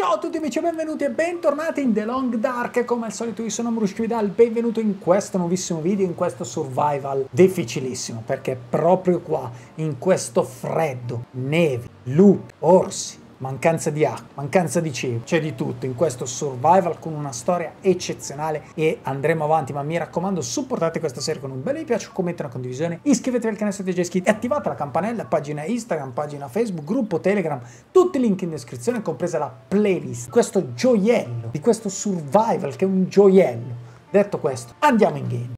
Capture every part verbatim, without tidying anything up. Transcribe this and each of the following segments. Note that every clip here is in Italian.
Ciao a tutti amici e benvenuti e bentornati in The Long Dark. Come al solito io sono Mrushk Vidal, benvenuto in questo nuovissimo video, in questo survival difficilissimo, perché proprio qua, in questo freddo, nevi, lupi, orsi, mancanza di acqua, mancanza di cibo, c'è di tutto in questo survival con una storia eccezionale e andremo avanti, ma mi raccomando supportate questa serie con un bel mi piace, un commento e una condivisione, iscrivetevi al canale se siete già iscritti, attivate la campanella, pagina Instagram, pagina Facebook, gruppo Telegram, tutti i link in descrizione, compresa la playlist, questo gioiello di questo survival che è un gioiello. Detto questo, andiamo in game.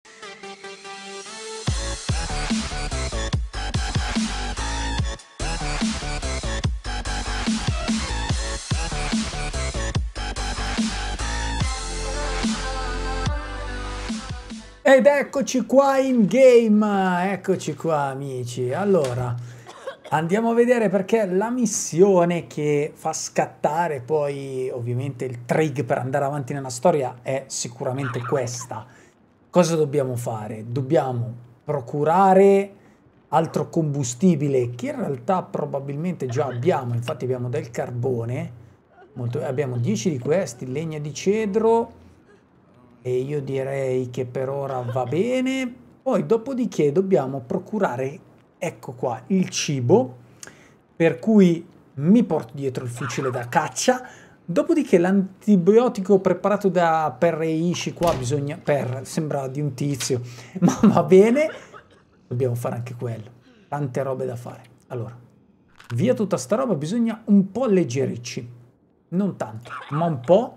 Ed eccoci qua in game, eccoci qua amici. Allora, andiamo a vedere perché la missione che fa scattare poi ovviamente il trig per andare avanti nella storia è sicuramente questa. Cosa dobbiamo fare? Dobbiamo procurare altro combustibile che in realtà probabilmente già abbiamo, infatti abbiamo del carbone, molto, abbiamo dieci di questi, legna di cedro. E io direi che per ora va bene. Poi dopodiché dobbiamo procurare, ecco qua, il cibo, per cui mi porto dietro il fucile da caccia. Dopodiché l'antibiotico preparato da per Reishi qua bisogna, per, sembra di un tizio, ma va bene. Dobbiamo fare anche quello, tante robe da fare. Allora, via tutta sta roba, bisogna un po' alleggerirci, non tanto, ma un po'.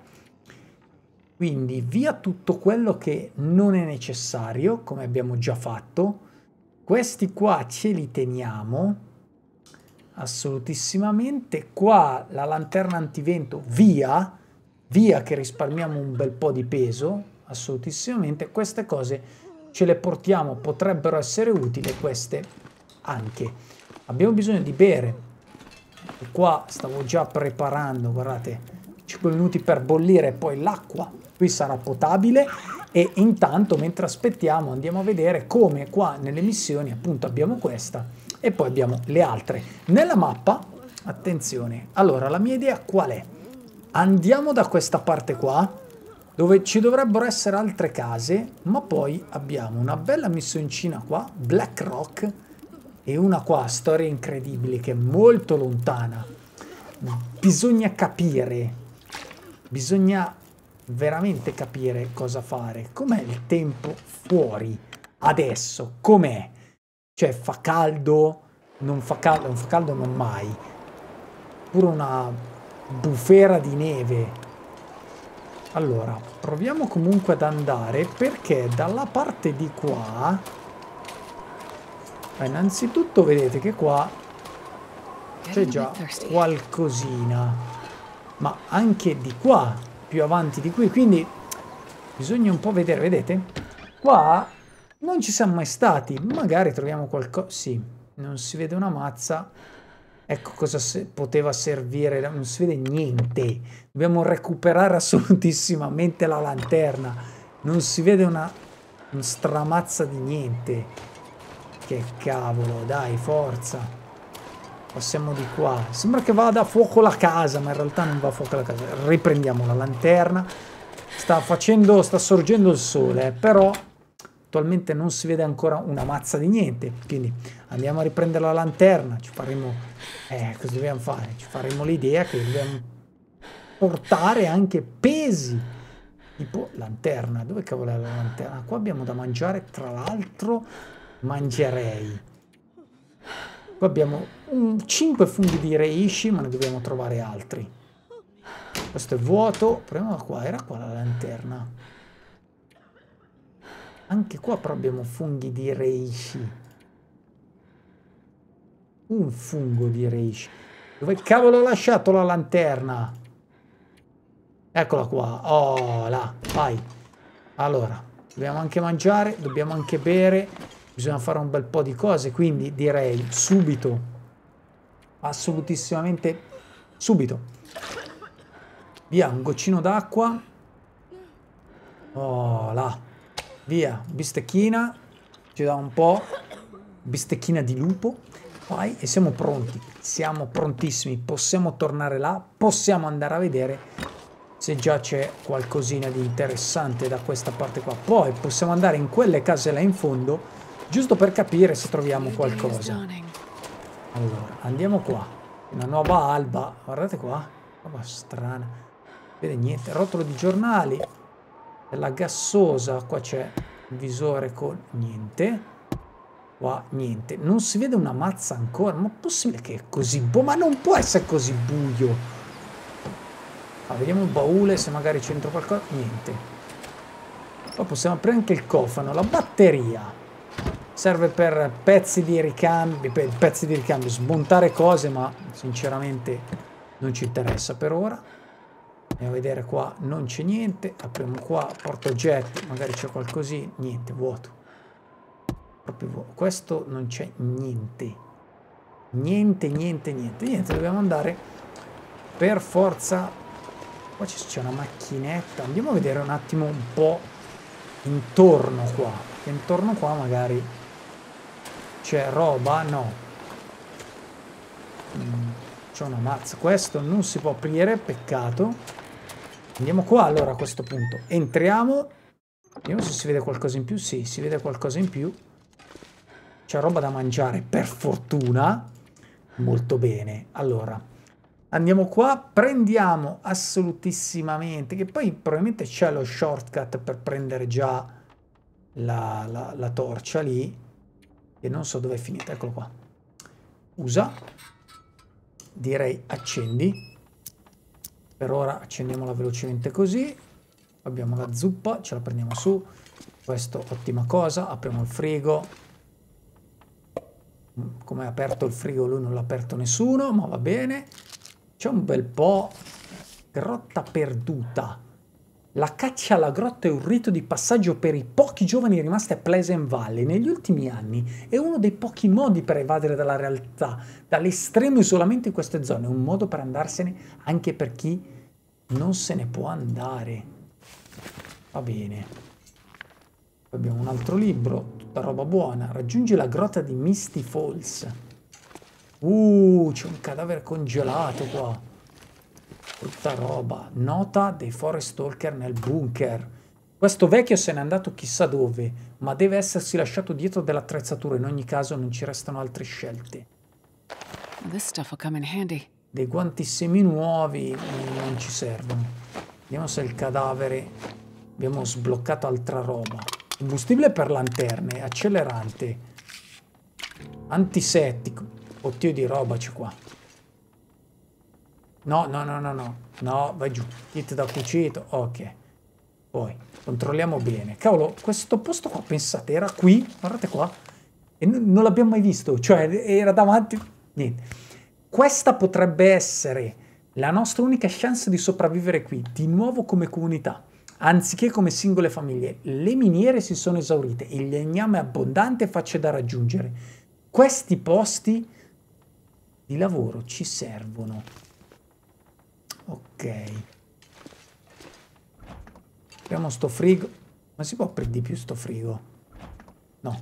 Quindi via tutto quello che non è necessario, come abbiamo già fatto. Questi qua ce li teniamo, assolutissimamente. Qua la lanterna antivento, via, via che risparmiamo un bel po' di peso, assolutissimamente. Queste cose ce le portiamo, potrebbero essere utili, queste anche. Abbiamo bisogno di bere. E qua stavo già preparando, guardate, cinque minuti per bollire, poi l'acqua qui sarà potabile. E intanto mentre aspettiamo andiamo a vedere come qua nelle missioni appunto abbiamo questa e poi abbiamo le altre nella mappa. Attenzione, allora la mia idea qual è? Andiamo da questa parte qua dove ci dovrebbero essere altre case, ma poi abbiamo una bella missioncina qua, Black Rock, e una qua, storia incredibile, che è molto lontana. Bisogna capire, bisogna veramente capire cosa fare. Com'è il tempo fuori adesso? Com'è? Cioè fa caldo? Non fa caldo? Non fa caldo non mai. Pure una bufera di neve. Allora, proviamo comunque ad andare, perché dalla parte di qua, innanzitutto vedete che qua c'è già qualcosina, ma anche di qua più avanti di qui, quindi bisogna un po' vedere. Vedete qua non ci siamo mai stati, magari troviamo qualcosa. Sì, non si vede una mazza. Ecco cosa se poteva servire, non si vede niente. Dobbiamo recuperare assolutissimamente la lanterna, non si vede una, una stramazza di niente. Che cavolo, dai, forza. Passiamo di qua. Sembra che vada a fuoco la casa, ma in realtà non va a fuoco la casa. Riprendiamo la lanterna. Sta facendo, sta sorgendo il sole, però attualmente non si vede ancora una mazza di niente. Quindi andiamo a riprendere la lanterna. Ci faremo... Eh, cosa dobbiamo fare? Ci faremo l'idea che dobbiamo portare anche pesi. Tipo lanterna. Dove cavolo è la lanterna? Qua abbiamo da mangiare, tra l'altro mangerei. Qua abbiamo un, cinque funghi di reishi, ma ne dobbiamo trovare altri. Questo è vuoto. Proviamo da qua. Era qua la lanterna. Anche qua però abbiamo funghi di reishi. Un fungo di reishi. Dove cavolo ho lasciato la lanterna? Eccola qua. Oh, là. Vai. Allora, dobbiamo anche mangiare, dobbiamo anche bere. Bisogna fare un bel po' di cose, quindi direi subito, assolutissimamente subito. Via, un goccino d'acqua. Oh, là. Via, bistecchina. Ci dà un po'. Bistecchina di lupo. Vai, e siamo pronti. siamo prontissimi, possiamo tornare là, possiamo andare a vedere se già c'è qualcosina di interessante da questa parte qua. Poi possiamo andare in quelle case là in fondo, giusto per capire se troviamo qualcosa. Allora, andiamo qua. Una nuova alba, guardate qua, roba strana. Vede niente, rotolo di giornali, della gassosa, qua c'è il visore con niente. Qua niente, non si vede una mazza ancora, ma è possibile che è così buio? Ma non può essere così buio. Ah, vediamo il baule, se magari c'entra qualcosa. Niente. Poi possiamo aprire anche il cofano. La batteria serve per pezzi di ricambio, per pezzi di ricambio, smontare cose, ma sinceramente non ci interessa per ora. Andiamo a vedere qua, non c'è niente. Apriamo qua, porta oggetti, magari c'è qualcosì. Niente, vuoto. Proprio vuoto. Questo non c'è niente. Niente, niente, niente. Niente, dobbiamo andare per forza. Qua c'è una macchinetta. Andiamo a vedere un attimo un po' intorno qua. Intorno qua magari c'è roba. No. Mm, c'è una mazza. Questo non si può aprire, peccato. Andiamo qua allora a questo punto. Entriamo. Vediamo se si vede qualcosa in più. Sì, si vede qualcosa in più. C'è roba da mangiare, per fortuna. Molto bene. Allora, andiamo qua, prendiamo assolutissimamente, che poi probabilmente c'è lo shortcut per prendere già la, la, la torcia lì, e non so dove è finita. Eccolo qua. Usa. Direi accendi. Per ora accendiamola velocemente così. Abbiamo la zuppa, ce la prendiamo su. Questo, ottima cosa. Apriamo il frigo. Come è aperto il frigo, lui non l'ha aperto nessuno, ma va bene. C'è un bel po'. Grotta perduta. La caccia alla grotta è un rito di passaggio per i pochi giovani rimasti a Pleasant Valley. Negli ultimi anni è uno dei pochi modi per evadere dalla realtà, dall'estremo isolamento in queste zone. È un modo per andarsene anche per chi non se ne può andare. Va bene. Abbiamo un altro libro, tutta roba buona. Raggiungi la grotta di Misty Falls. Uh, c'è un cadavere congelato qua. Tutta roba. Nota dei Forest Stalker nel bunker. Questo vecchio se n'è andato chissà dove, ma deve essersi lasciato dietro dell'attrezzatura. In ogni caso non ci restano altre scelte. This stuff will come in handy. Dei guanti seminuovi non ci servono. Vediamo se il cadavere... Abbiamo sbloccato altra roba. Combustibile per lanterne, accelerante, antisettico. Oddio di roba c'è qua. No, no, no, no, no. No, vai giù. Kit da cucito. Ok. Poi, controlliamo bene. Cavolo, questo posto qua, pensate, era qui. Guardate qua. E non l'abbiamo mai visto. Cioè, era davanti. Niente. Questa potrebbe essere la nostra unica chance di sopravvivere qui. Di nuovo come comunità. Anziché come singole famiglie. Le miniere si sono esaurite, il legname è abbondante e facile da raggiungere. Questi posti di lavoro ci servono. Ok. Apriamo sto frigo. Ma si può aprire di più sto frigo? No.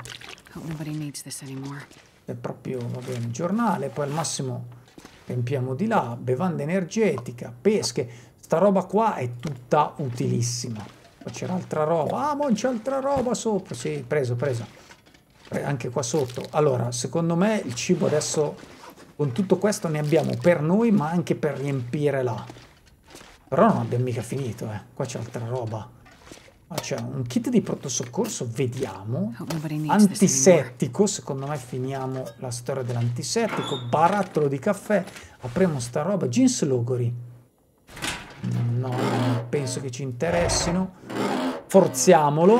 È proprio, va bene, giornale, poi al massimo riempiamo di là, bevanda energetica, pesche. Sta roba qua è tutta utilissima. Poi c'era altra roba. Ah, ma c'è altra roba sopra. Sì, preso, preso. Anche qua sotto. Allora, secondo me il cibo adesso, con tutto questo, ne abbiamo per noi, ma anche per riempire là. Però non abbiamo mica finito, eh. Qua c'è altra roba. Ah, c'è un kit di pronto soccorso, vediamo. Antisettico, secondo me finiamo la storia dell'antisettico. Barattolo di caffè. Apriamo sta roba. Jeans logori. No, non penso che ci interessino. Forziamolo.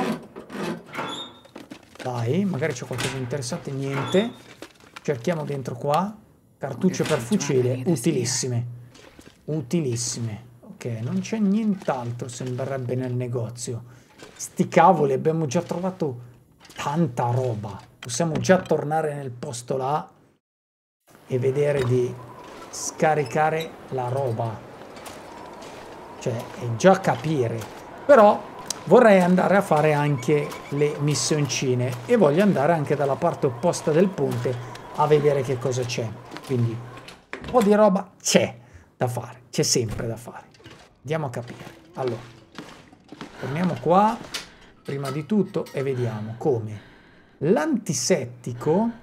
Dai, magari c'è qualcosa di interessante. Niente. Cerchiamo dentro qua. Cartucce per fucile. Utilissime. Utilissime. Ok, non c'è nient'altro, sembrerebbe, nel negozio. Sti cavoli, abbiamo già trovato tanta roba. Possiamo già tornare nel posto là e vedere di scaricare la roba. Cioè, è già capire. Però vorrei andare a fare anche le missioncine e voglio andare anche dalla parte opposta del ponte a vedere che cosa c'è. Quindi Un po' di roba c'è da fare, c'è sempre da fare. Andiamo a capire. Allora, torniamo qua, prima di tutto, e vediamo come l'antisettico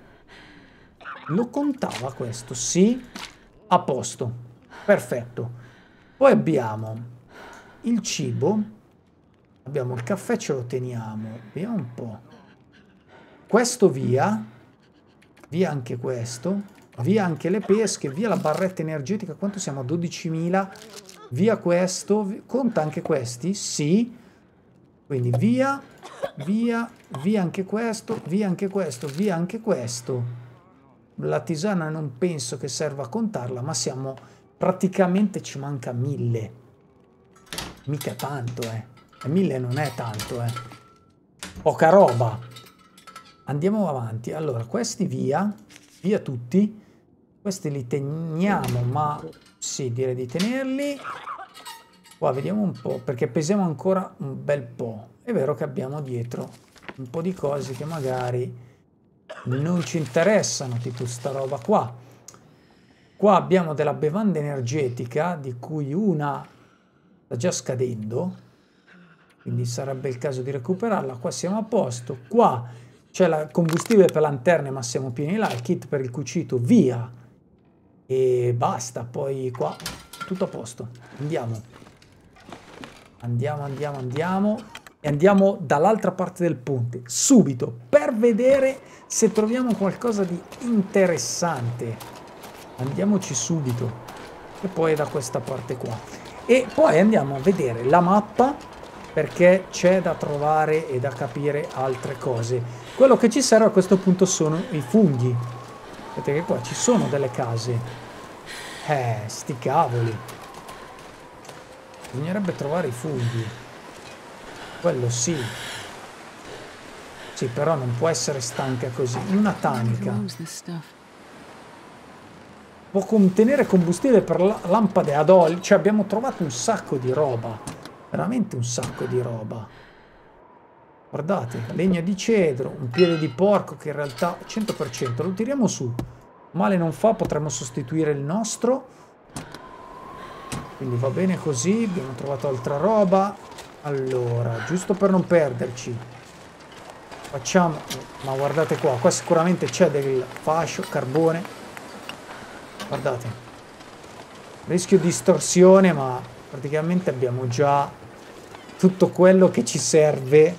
lo contava questo, sì, a posto, perfetto. Poi abbiamo il cibo, abbiamo il caffè, ce lo teniamo, vediamo un po'. Questo via, via anche questo, via anche le pesche, via la barretta energetica, quanto siamo? A dodicimila, via questo, conta anche questi? Sì, quindi via, via, via anche questo, via anche questo, via anche questo. La tisana non penso che serva a contarla, ma siamo praticamente, ci manca mille. Mica tanto, eh. E mille non è tanto, eh. Poca roba. Andiamo avanti. Allora, questi via, via tutti. Questi li teniamo, ma sì, direi di tenerli. Qua vediamo un po', perché pesiamo ancora un bel po'. È vero che abbiamo dietro un po' di cose che magari non ci interessano, tipo sta roba qua. Qua abbiamo della bevanda energetica, di cui una sta già scadendo, quindi sarebbe il caso di recuperarla. Qua siamo a posto. Qua c'è il combustibile per lanterne, ma siamo pieni là. Il kit per il cucito, via. E basta, poi qua tutto a posto. Andiamo. Andiamo, andiamo, andiamo. E andiamo dall'altra parte del ponte, subito, per vedere se troviamo qualcosa di interessante. Andiamoci subito. E poi da questa parte qua. E poi andiamo a vedere la mappa, perché c'è da trovare e da capire altre cose. Quello che ci serve a questo punto sono i funghi. Vedete che qua ci sono delle case. Eh, sti cavoli. Bisognerebbe trovare i funghi. Quello sì. Sì, però non può essere stanca così. Una tanica. Può contenere combustibile per la lampade ad olio. Cioè abbiamo trovato un sacco di roba. Veramente un sacco di roba. Guardate, legna di cedro, un piede di porco che in realtà cento per cento lo tiriamo su. Male non fa, potremmo sostituire il nostro. Quindi va bene così, abbiamo trovato altra roba. Allora, giusto per non perderci, facciamo, ma guardate qua, qua sicuramente c'è del fascio, carbone, guardate, rischio distorsione, ma praticamente abbiamo già tutto quello che ci serve,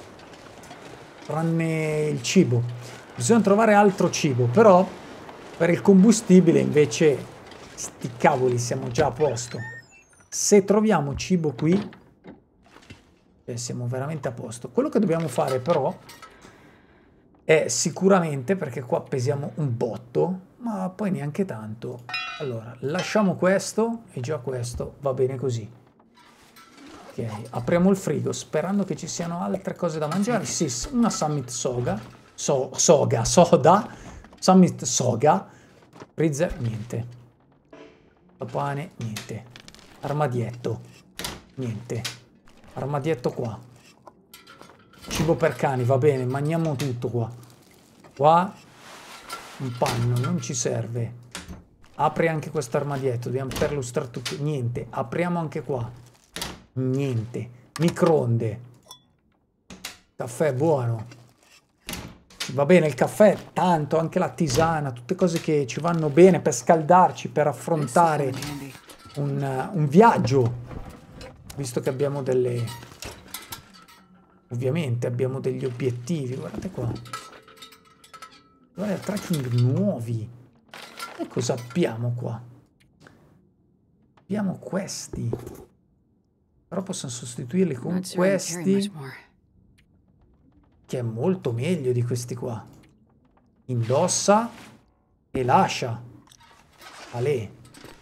tranne il cibo. Bisogna trovare altro cibo, però per il combustibile invece, sti cavoli, siamo già a posto. Se troviamo cibo qui, eh, siamo veramente a posto. Quello che dobbiamo fare però è sicuramente, perché qua pesiamo un botto, ma poi neanche tanto. Allora, lasciamo questo e già questo va bene così. Ok, apriamo il frigo sperando che ci siano altre cose da mangiare. Sì, una Summit Soga, so, soga, soda, Summit Soga, freezer, niente. Pane, niente. Armadietto, niente. Armadietto qua. Cibo per cani, va bene, mangiamo tutto qua. Qua un panno, non ci serve. Apri anche questo armadietto, dobbiamo perlustrare tutto. Niente, apriamo anche qua. Niente. Microonde. Caffè buono. Va bene il caffè, tanto, anche la tisana, tutte cose che ci vanno bene per scaldarci, per affrontare un, un viaggio. Visto che abbiamo delle... Ovviamente abbiamo degli obiettivi. Guardate qua. Guardate, tracking nuovi. E cosa abbiamo qua? Abbiamo questi. Però possiamo sostituirli con questi. Che è molto meglio di questi qua. Indossa e lascia. Ale.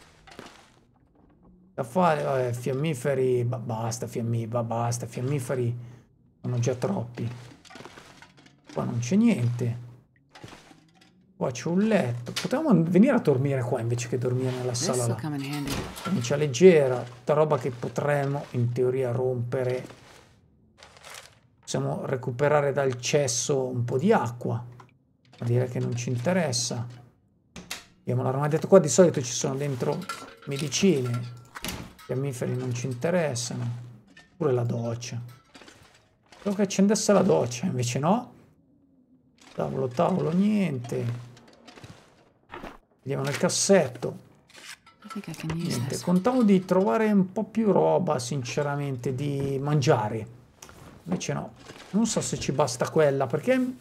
Da fare, vabbè, fiammiferi, ba basta, fiammi ba basta, fiammiferi sono già troppi. Qua non c'è niente. Qua c'è un letto. Potevamo venire a dormire qua invece che dormire nella sala là. Camicia leggera, tutta roba che potremmo in teoria rompere. Possiamo recuperare dal cesso un po' di acqua, ma direi che non ci interessa. Abbiamo l'armadietto qua, di solito ci sono dentro medicine, i fiammiferi non ci interessano, pure la doccia. Spero che accendesse la doccia, invece no. Tavolo, tavolo, niente. Vediamo nel cassetto. Niente, contavo di trovare un po' più roba, sinceramente, di mangiare. Invece no, non so se ci basta quella, perché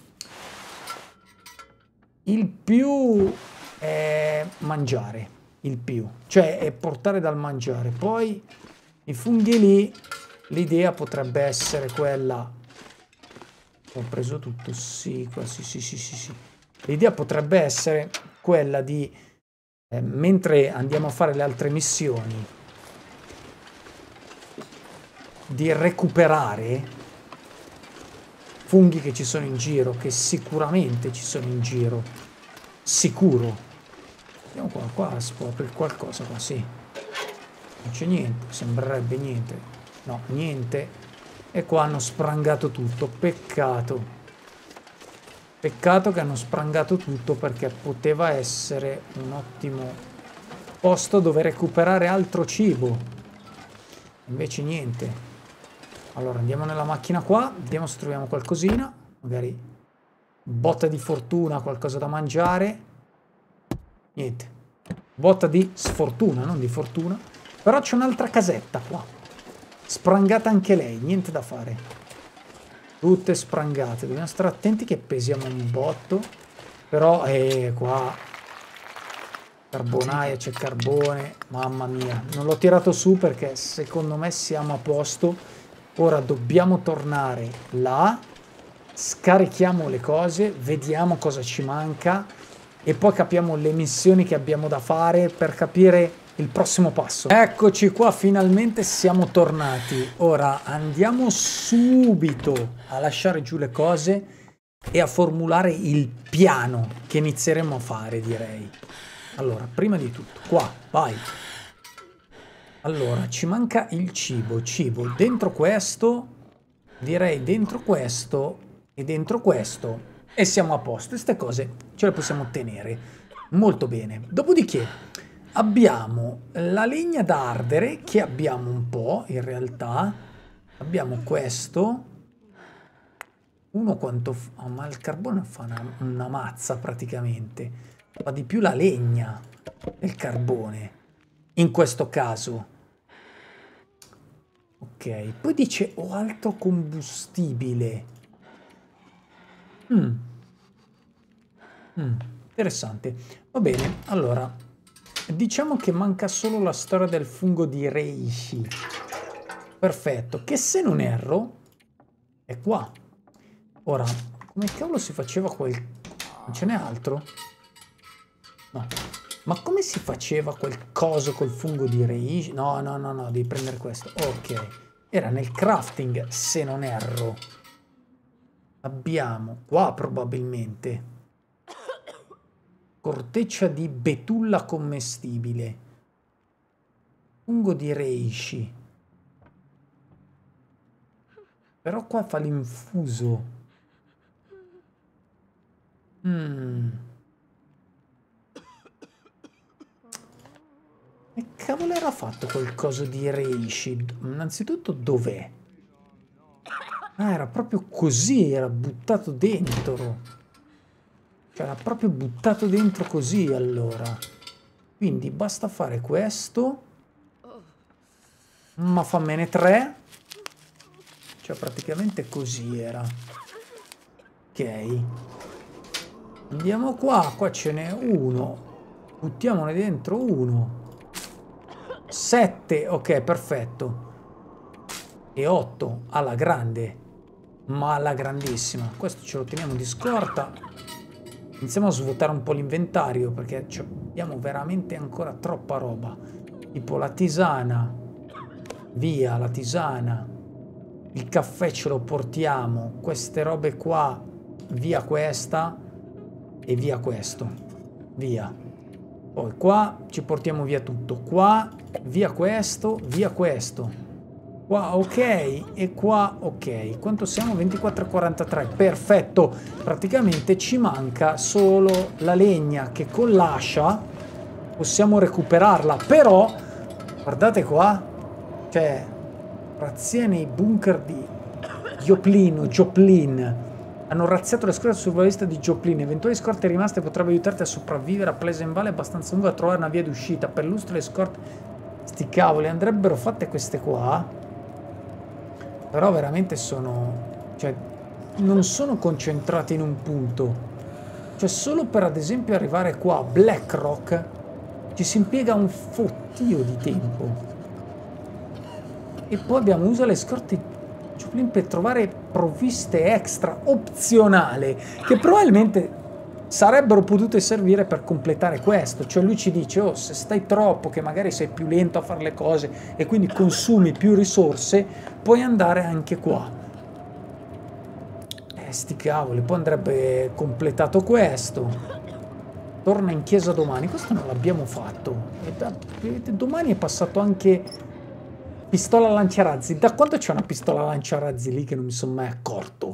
il più è mangiare, il più, cioè è portare dal mangiare. Poi i funghi lì, l'idea potrebbe essere quella. Ho preso tutto, sì, qua, sì, sì, sì, sì, sì. L'idea potrebbe essere quella di, eh, mentre andiamo a fare le altre missioni, di recuperare funghi che ci sono in giro, che sicuramente ci sono in giro, sicuro. Vediamo qua, qua si può aprire qualcosa qua, sì. Non c'è niente, sembrerebbe niente. No, niente. E qua hanno sprangato tutto, peccato. Peccato che hanno sprangato tutto, perché poteva essere un ottimo posto dove recuperare altro cibo. Invece niente. Allora andiamo nella macchina qua, vediamo se troviamo qualcosina. Magari botta di fortuna, qualcosa da mangiare. Niente. Botta di sfortuna, non di fortuna. Però c'è un'altra casetta qua. Sprangata anche lei, niente da fare. Tutte sprangate. Dobbiamo stare attenti che pesiamo un botto. Però, eh, qua... Carbonaia, c'è carbone. Mamma mia. Non l'ho tirato su perché secondo me siamo a posto. Ora dobbiamo tornare là. Scarichiamo le cose. Vediamo cosa ci manca. E poi capiamo le missioni che abbiamo da fare per capire il prossimo passo. Eccoci qua, finalmente siamo tornati. Ora andiamo subito a lasciare giù le cose e a formulare il piano che inizieremo a fare, direi. Allora, prima di tutto, qua, vai. Allora, ci manca il cibo. Cibo dentro questo, direi dentro questo e dentro questo. E siamo a posto. Queste cose ce le possiamo ottenere molto bene. Dopodiché abbiamo la legna da ardere, che abbiamo un po', in realtà. Abbiamo questo. Uno quanto... Oh, ma il carbone fa una, una mazza, praticamente. Fa di più la legna del carbone, in questo caso. Ok, poi dice ho altro combustibile. Mm. Mm, interessante. Va bene, allora... Diciamo che manca solo la storia del fungo di Reishi. Perfetto, che se non erro è qua. Ora, come cavolo si faceva quel... Non ce n'è altro? No. Ma come si faceva quel coso col fungo di Reishi? No, no, no, no, devi prendere questo. Ok. Era nel crafting, se non erro. Abbiamo qua probabilmente... Corteccia di betulla commestibile. Fungo di Reishi. Però qua fa l'infuso. Mm. E cavolo era fatto quel coso di Reishi? Innanzitutto dov'è? Ah, era proprio così, era buttato dentro. Cioè, era proprio buttato dentro così, allora. Quindi basta fare questo. Ma fammene tre. Cioè, praticamente così era. Ok. Andiamo qua. Qua ce n'è uno. Buttiamone dentro uno. Sette. Ok, perfetto. E otto. Alla grande. Ma alla grandissima. Questo ce lo teniamo di scorta. Iniziamo a svuotare un po' l'inventario, perché abbiamo veramente ancora troppa roba. Tipo la tisana. Via la tisana. Il caffè ce lo portiamo. Queste robe qua. Via questa. E via questo. Via. Poi qua ci portiamo via tutto. Qua via questo. Via questo. Qua ok, e qua ok. Quanto siamo? ventiquattro e quarantatré. Perfetto. Praticamente ci manca solo la legna che con l'ascia possiamo recuperarla, però guardate qua, cioè razzie nei bunker di Joplin o Joplin. Hanno razziato le scorte survivaliste di Joplin. Eventuali scorte rimaste potrebbero aiutarti a sopravvivere a Pleasant Valley abbastanza lungo da trovare una via d'uscita. Perlustro le scorte. Sti cavoli, andrebbero fatte queste qua. Però veramente sono... cioè, non sono concentrati in un punto. Cioè, solo per ad esempio arrivare qua a Blackrock ci si impiega un fottio di tempo. E poi abbiamo usato le scorte per trovare provviste extra opzionali che probabilmente sarebbero potute servire per completare questo. Cioè lui ci dice: oh, se stai troppo, che magari sei più lento a fare le cose e quindi consumi più risorse, puoi andare anche qua. Eh, sti cavoli, poi andrebbe completato questo. Torna in chiesa domani. Questo non l'abbiamo fatto. E da, domani è passato anche pistola lanciarazzi. Da quanto c'è una pistola lanciarazzi lì che non mi sono mai accorto?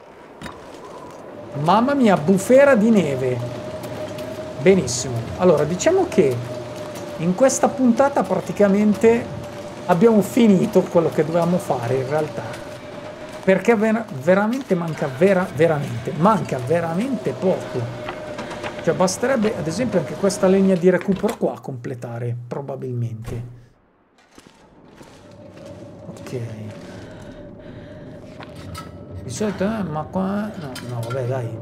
Mamma mia, bufera di neve. Benissimo. Allora, diciamo che in questa puntata praticamente abbiamo finito quello che dovevamo fare in realtà. Perché ver veramente manca vera veramente manca veramente poco. Cioè basterebbe ad esempio anche questa legna di recupero qua completare, probabilmente. Ok. Di solito, eh, ma qua... No, no, vabbè, dai.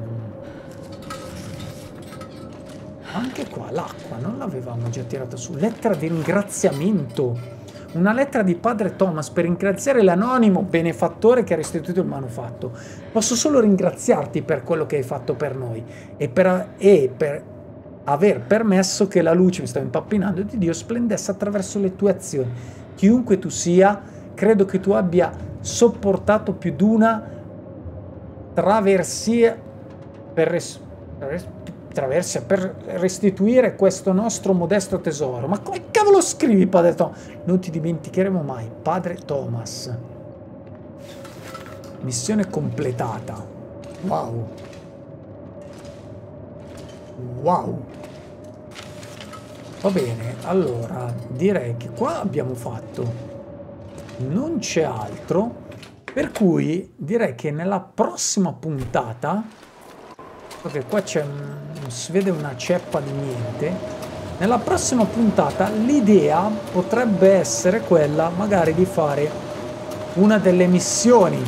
Anche qua l'acqua non l'avevamo già tirata su. Lettera di ringraziamento. Una lettera di padre Thomas per ringraziare l'anonimo benefattore che ha restituito il manufatto. Posso solo ringraziarti per quello che hai fatto per noi e per, e per aver permesso che la luce, mi stavo impappinando, di Dio splendesse attraverso le tue azioni. Chiunque tu sia, credo che tu abbia sopportato più d'una traversia per, res, res, traversia per restituire questo nostro modesto tesoro. Ma come cavolo scrivi, padre Thomas? Non ti dimenticheremo mai, padre Thomas. Missione completata. Wow. Wow. Va bene, allora direi che qua abbiamo fatto... non c'è altro, per cui direi che nella prossima puntata, perché qua c'è non si vede una ceppa di niente, nella prossima puntata l'idea potrebbe essere quella magari di fare una delle missioni,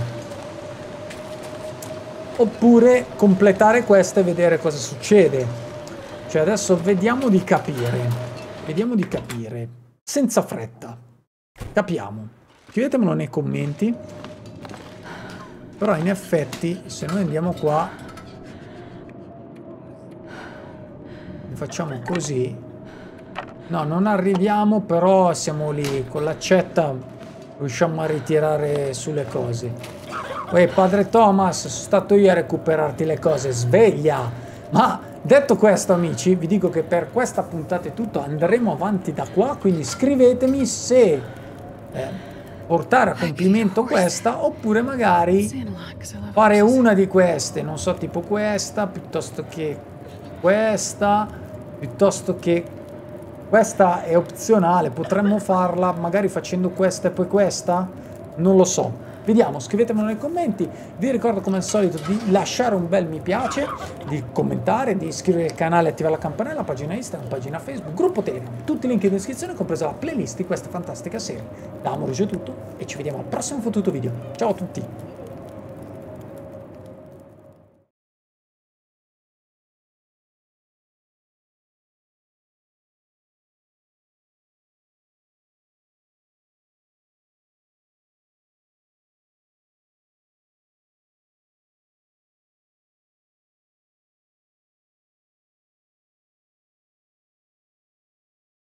oppure completare questa e vedere cosa succede. Cioè adesso vediamo di capire, vediamo di capire senza fretta, capiamo. Scrivetemelo nei commenti. Però in effetti se noi andiamo qua e facciamo così, no, non arriviamo, però siamo lì con l'accetta, riusciamo a ritirare sulle cose. Poi padre Thomas, sono stato io a recuperarti le cose, sveglia. Ma detto questo amici, vi dico che per questa puntata è tutto, andremo avanti da qua, quindi scrivetemi se eh, portare a compimento questa, oppure magari fare una di queste, non so, tipo questa, piuttosto che questa, piuttosto che questa è opzionale, potremmo farla magari facendo questa e poi questa, non lo so. Vediamo, scrivetemelo nei commenti. Vi ricordo come al solito di lasciare un bel mi piace, di commentare, di iscrivervi al canale e attivare la campanella, pagina Instagram, pagina Facebook, gruppo Telegram, tutti i link in descrizione, compresa la playlist di questa fantastica serie. Da Amoruggio è tutto e ci vediamo al prossimo fottuto video. Ciao a tutti!